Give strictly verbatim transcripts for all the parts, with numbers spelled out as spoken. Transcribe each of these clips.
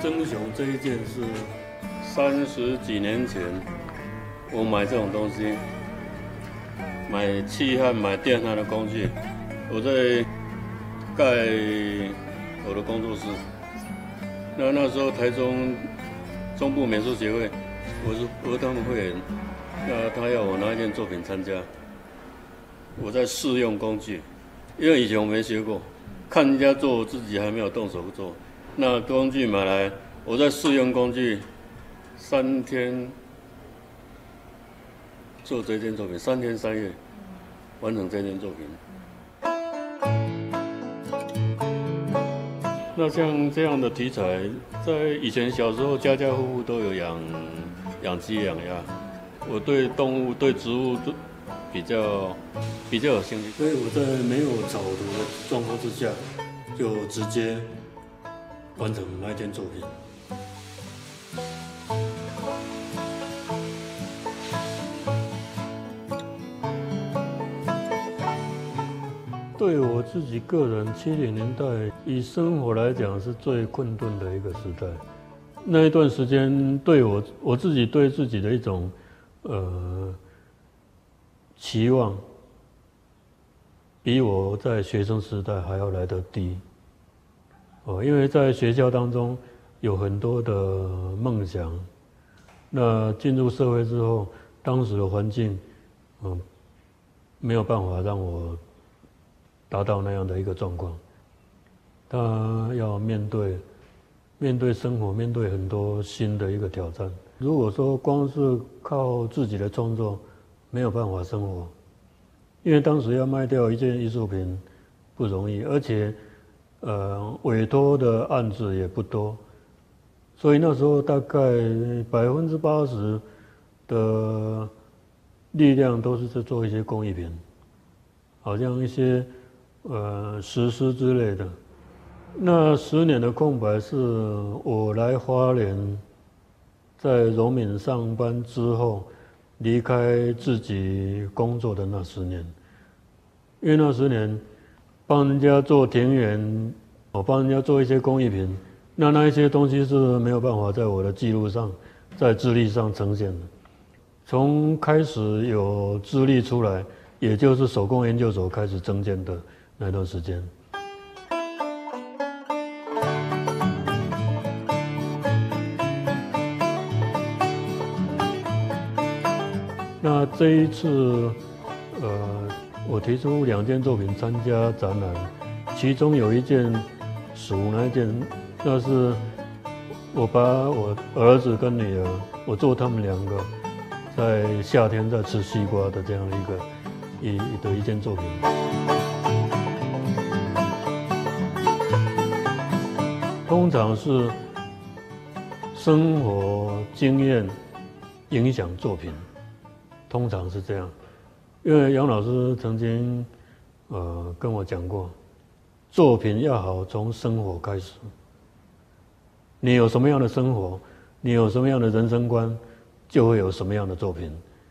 棕熊这一件是三十几年前我买这种东西，买气焊、买电焊的工具，我在盖我的工作室。那那时候台中中部美术协会，我是我是他们会员，那他要我拿一件作品参加，我在试用工具，因为以前我没学过，看人家做，我自己还没有动手做。那工具买来，我在试用工具三天做这件作品，三天三夜完成这件作品。那像这样的题材，在以前小时候家家户户都有养养鸡养鸭，我对动物对植物都比较比较有兴趣，所以我在没有草图的状况之下，就直接完成那件作品。对我自己个人，七零年代以生活来讲是最困顿的一个时代。那一段时间，对我我自己对自己的一种呃期望，比我在学生时代还要来得低。哦，因为在学校当中有很多的梦想，那进入社会之后，当时的环境，嗯，没有办法让我达到那样的一个状况。他要面对面对生活，面对很多新的一个挑战。如果说光是靠自己的创作，没有办法生活，因为当时要卖掉一件艺术品不容易，而且呃委托的案子也不多，所以那时候大概百分之八十的力量都是在做一些工艺品，好像一些呃石狮之类的。那十年的空白是我来花莲，在荣民上班之后，离开自己工作的那十年。因为那十年帮人家做田园，我帮人家做一些工艺品，那那一些东西是没有办法在我的记录上，在资历上呈现的。从开始有资历出来，也就是手工研究所开始增建的那段时间。那这一次，呃，我提出两件作品参加展览，其中有一件属那一件，那是我把我儿子跟女儿，我做他们两个在夏天在吃西瓜的这样一个一的一件作品。通常是生活经验影响作品。通常是这样，因为杨老师曾经呃跟我讲过，作品要好从生活开始。你有什么样的生活，你有什么样的人生观，就会有什么样的作品。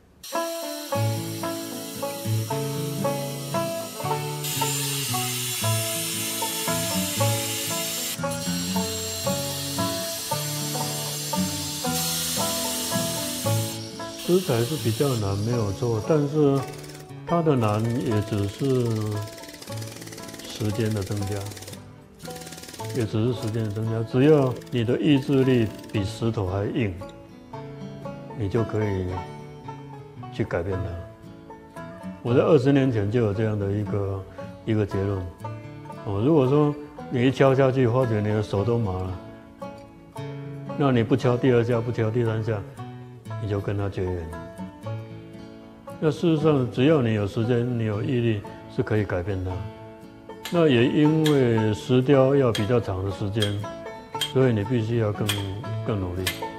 食材是比较难，没有错，但是它的难也只是时间的增加，也只是时间的增加。只要你的意志力比石头还硬，你就可以去改变它。我在二十年前就有这样的一个一个结论。哦，如果说你一敲下去，发觉你的手都麻了，那你不敲第二下，不敲第三下，你就跟他绝缘。那事实上，只要你有时间，你有毅力，是可以改变它。那也因为石雕要比较长的时间，所以你必须要更更努力。